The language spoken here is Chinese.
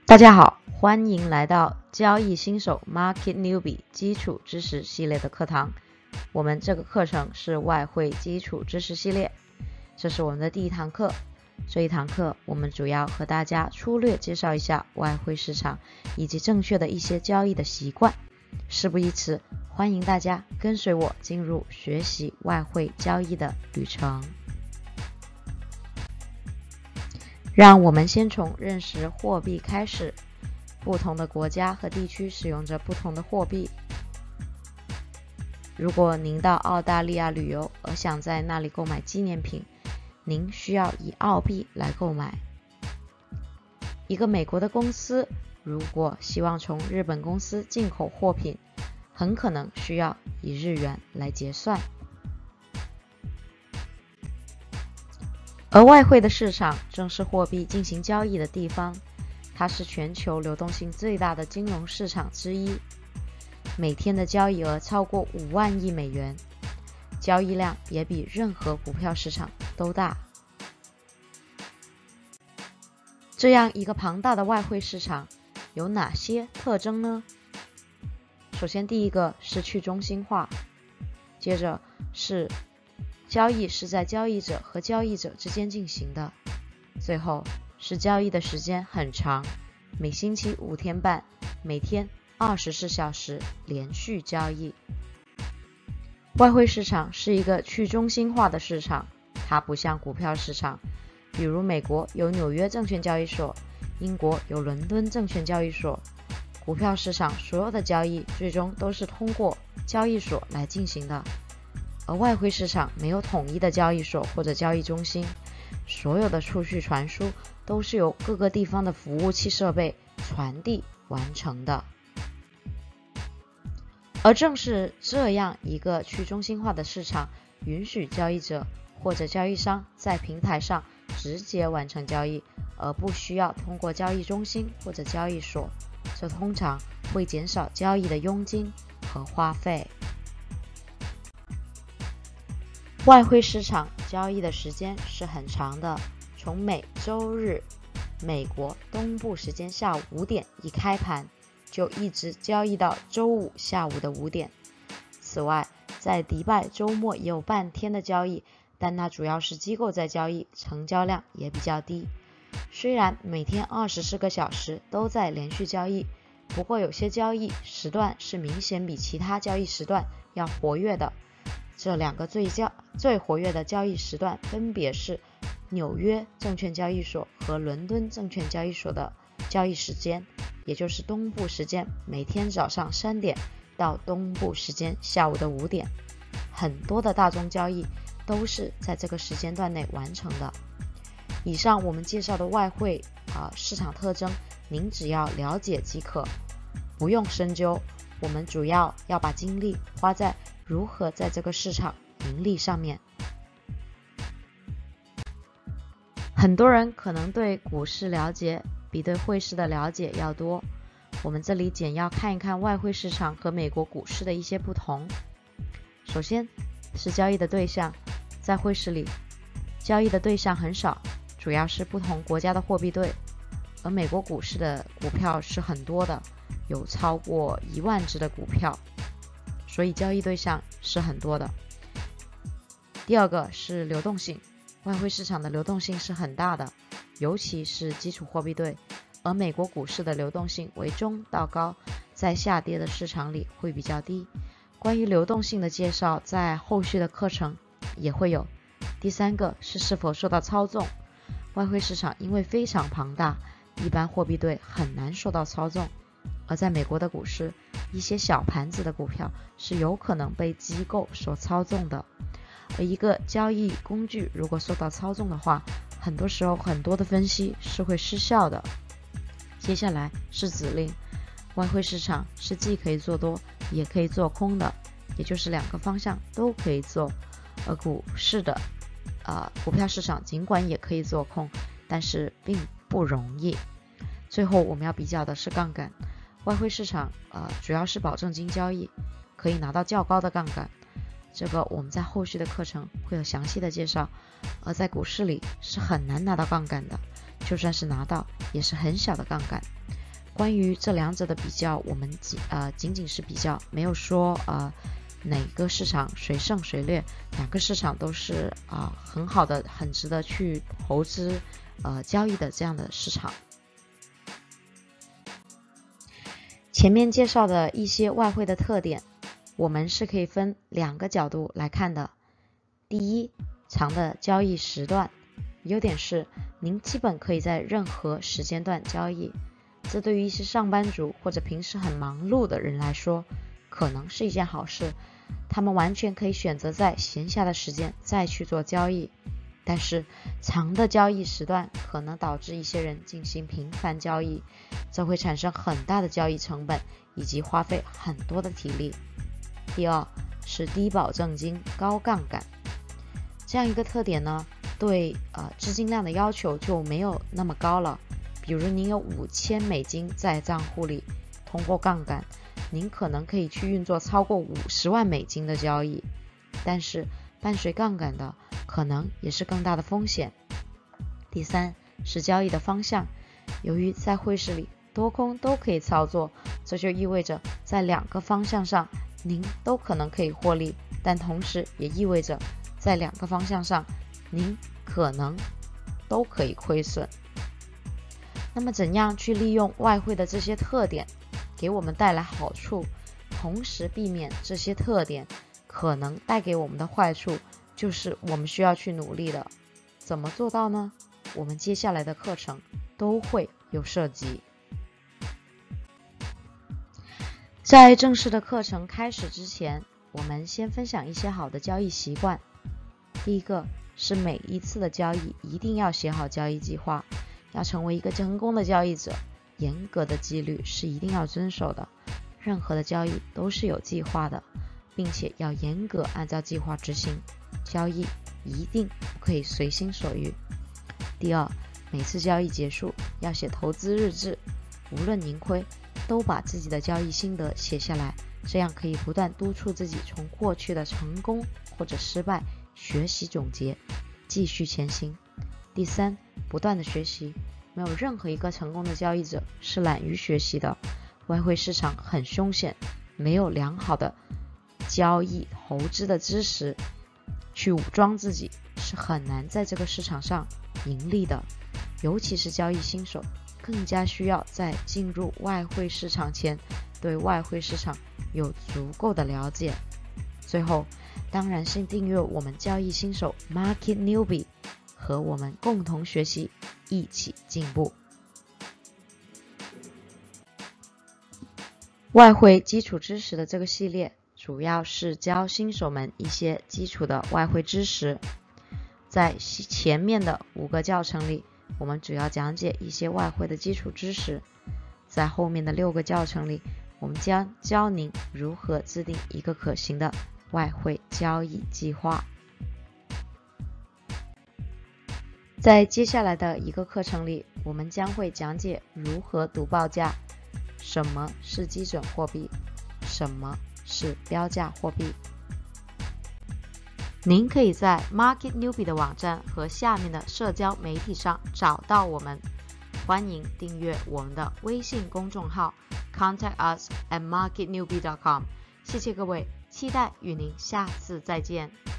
大家好，欢迎来到交易新手 Market Newbie 基础知识系列的课堂。我们这个课程是外汇基础知识系列，这是我们的第一堂课。这一堂课我们主要和大家粗略介绍一下外汇市场以及正确的一些交易的习惯。事不宜迟，欢迎大家跟随我进入学习外汇交易的旅程。让我们先从认识货币开始。不同的国家和地区使用着不同的货币。如果您到澳大利亚旅游而想在那里购买纪念品，您需要以澳币来购买。一个美国的公司如果希望从日本公司进口货品，很可能需要以日元来结算。而外汇的市场正是货币进行交易的地方，它是全球流动性最大的金融市场之一，每天的交易额超过5万亿美元，交易量也比任何股票市场都大。这样一个庞大的外汇市场有哪些特征呢？首先，第一个是去中心化，接着是交易是在交易者和交易者之间进行的，最后是交易的时间很长，每星期5天半，每天24小时连续交易。外汇市场是一个去中心化的市场，它不像股票市场，比如美国有纽约证券交易所，英国有伦敦证券交易所。股票市场所有的交易最终都是通过交易所来进行的，而外汇市场没有统一的交易所或者交易中心，所有的数据传输都是由各个地方的服务器设备传递完成的。而正是这样一个去中心化的市场，允许交易者或者交易商在平台上直接完成交易，而不需要通过交易中心或者交易所，这通常会减少交易的佣金和花费。外汇市场交易的时间是很长的，从每周日美国东部时间下午5点一开盘，就一直交易到周五下午的5点。此外，在迪拜周末也有半天的交易，但那主要是机构在交易，成交量也比较低。虽然每天24个小时都在连续交易，不过有些交易时段是明显比其他交易时段要活跃的。这2个最活跃的交易时段分别是纽约证券交易所和伦敦证券交易所的交易时间，也就是东部时间每天早上3点到东部时间下午的5点。很多的大宗交易都是在这个时间段内完成的。以上我们介绍的外汇市场特征，您只要了解即可，不用深究。我们主要把精力花在如何在这个市场盈利上面。很多人可能对股市了解比对汇市的了解要多，我们这里简要看一看外汇市场和美国股市的一些不同。首先是交易的对象，在汇市里交易的对象很少，主要是不同国家的货币对，而美国股市的股票是很多的，有超过1万只的股票，所以交易对象是很多的。第二个是流动性，外汇市场的流动性是很大的，尤其是基础货币对，而美国股市的流动性为中到高，在下跌的市场里会比较低。关于流动性的介绍在后续的课程也会有。第三个是否受到操纵，外汇市场因为非常庞大，一般货币对很难受到操纵，而在美国的股市，一些小盘子的股票是有可能被机构所操纵的，而一个交易工具如果受到操纵的话，很多时候很多的分析是会失效的。接下来是指令，外汇市场是既可以做多也可以做空的，也就是2个方向都可以做。而股市的股票市场尽管也可以做空，但是并不容易。最后我们要比较的是杠杆，外汇市场主要是保证金交易，可以拿到较高的杠杆，这个我们在后续的课程会有详细的介绍。而在股市里是很难拿到杠杆的，就算是拿到也是很小的杠杆。 关于这两者的比较，我们仅仅是比较，没有说哪个市场谁胜谁劣，两个市场都是很好的、很值得去投资交易的这样的市场。前面介绍的一些外汇的特点，我们是可以分两个角度来看的。第一，长的交易时段，优点是您基本可以在任何时间段交易，这对于一些上班族或者平时很忙碌的人来说，可能是一件好事，他们完全可以选择在闲暇的时间再去做交易。但是长的交易时段可能导致一些人进行频繁交易，这会产生很大的交易成本以及花费很多的体力。第二是低保证金、高杠杆，这样一个特点呢，对资金量的要求就没有那么高了。比如您有$5000在账户里，通过杠杆，您可能可以去运作超过$50万的交易，但是伴随杠杆的可能也是更大的风险。第三是交易的方向，由于在汇市里多空都可以操作，这就意味着在两个方向上您都可能可以获利，但同时也意味着在两个方向上您可能都可以亏损。那么怎样去利用外汇的这些特点给我们带来好处，同时避免这些特点可能带给我们的坏处，就是我们需要去努力的。怎么做到呢？我们接下来的课程都会有涉及。在正式的课程开始之前，我们先分享一些好的交易习惯。第一个是每一次的交易一定要写好交易计划，要成为一个成功的交易者，严格的纪律是一定要遵守的，任何的交易都是有计划的，并且要严格按照计划执行，交易一定不可以随心所欲。第二，每次交易结束要写投资日志，无论盈亏都把自己的交易心得写下来，这样可以不断督促自己从过去的成功或者失败学习总结，继续前行。第三，不断的学习，没有任何一个成功的交易者是懒于学习的。外汇市场很凶险，没有良好的交易投资的知识去武装自己，是很难在这个市场上盈利的。尤其是交易新手，更加需要在进入外汇市场前对外汇市场有足够的了解。最后，当然是订阅我们交易新手 Market Newbie， 和我们共同学习，一起进步。外汇基础知识的这个系列主要是教新手们一些基础的外汇知识。在前面的5个教程里，我们主要讲解一些外汇的基础知识。在后面的6个教程里，我们将教您如何制定一个可行的外汇交易计划。在接下来的一个课程里，我们将会讲解如何读报价，什么是基准货币，什么是标价货币。您可以在 Market Newbie 的网站和下面的社交媒体上找到我们。欢迎订阅我们的微信公众号 Contact us at marketnewbie.com。 谢谢各位，期待与您下次再见。